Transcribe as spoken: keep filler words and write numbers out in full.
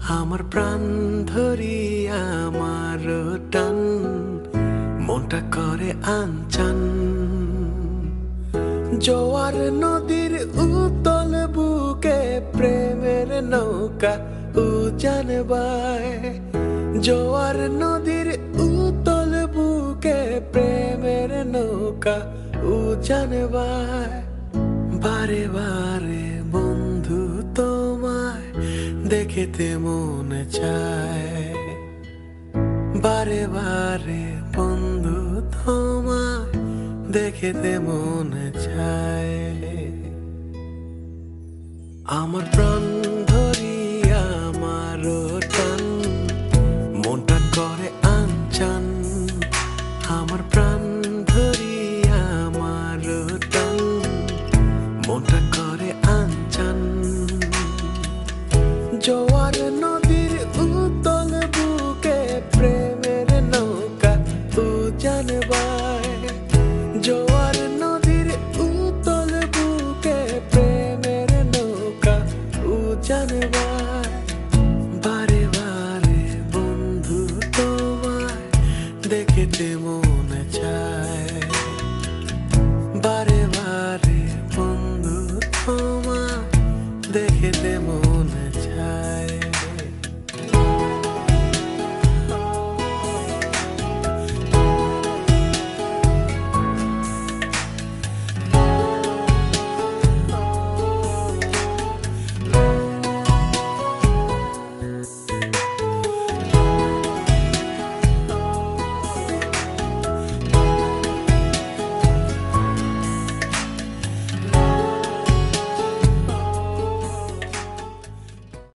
আমার প্রাণ ধরি আমার টান মনটা করে আনচান জোয়ার নদীর উতল বুকে প্রেমের নৌকা উজান বায় জোয়ার নদীর উতল বুকে প্রেমের নৌকা উজান বায় বারে বারে বন্ধু তোমায় দেখতে মনে চায় বারে বারে বন্ধু তোমায় দেখতে মনে চায় আমার প্রাণ ধরি আমার টান মনটা করে আনচান আমার প্রাণ ধরি আমার টান মনটা করে আনচান জোয়ার নদী